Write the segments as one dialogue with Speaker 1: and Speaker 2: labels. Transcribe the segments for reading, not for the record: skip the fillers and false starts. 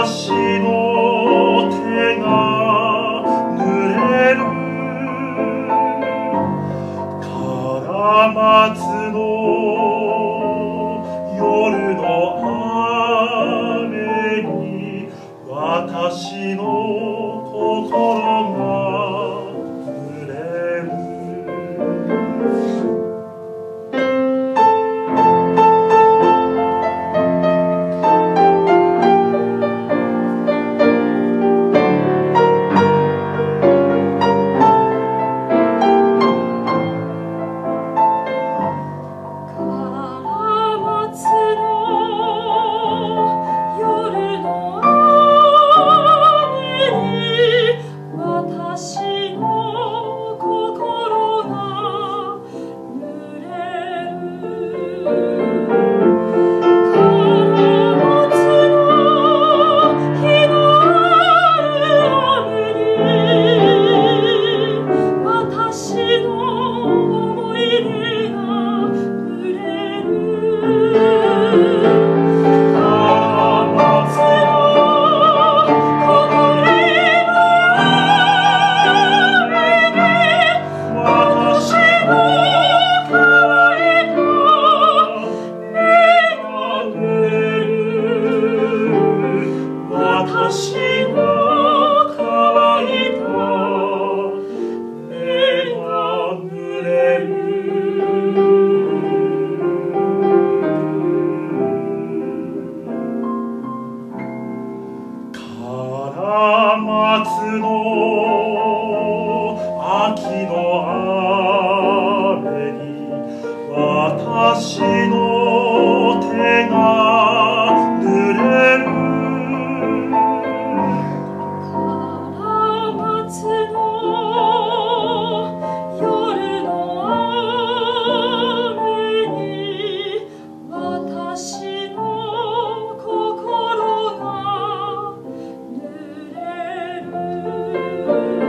Speaker 1: 私の手が濡れるカラマツの夜の雨に私の心が濡れる夏の秋の雨に私の手が濡れる
Speaker 2: カラマツの夜の雨に私の心が濡れる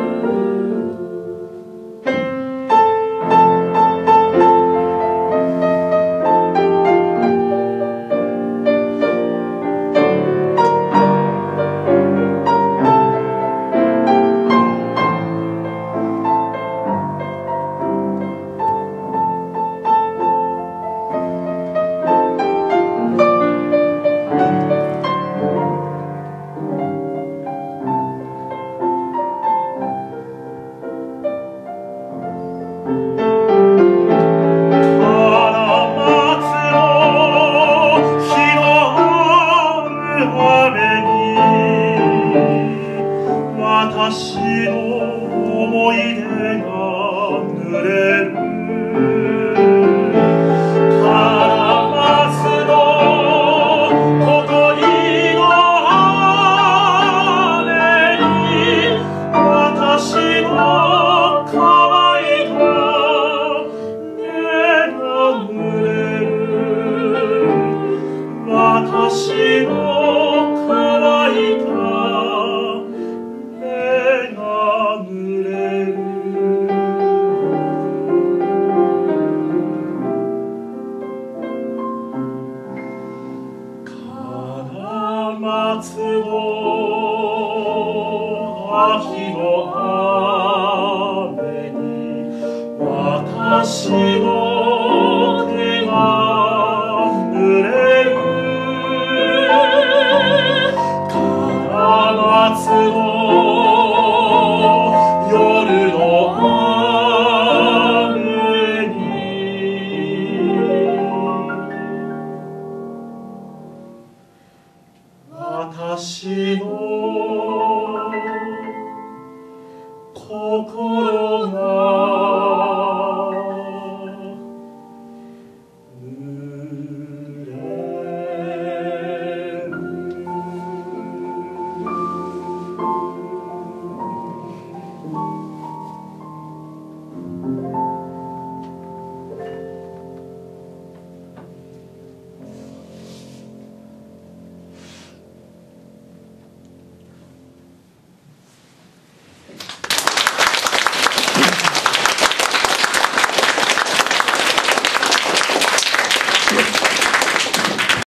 Speaker 1: 私の思い出が濡れるカラマツの小鳥の雨に私の乾いた目が濡れる私の乾いた夏の秋の雨に私の手が濡れるカラマツの夜の雨に私の心